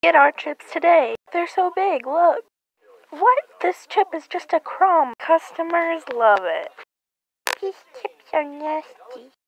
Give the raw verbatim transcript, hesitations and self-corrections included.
Get our chips today. They're so big, look. What? This chip is just a crumb. Customers love it. These chips are nasty.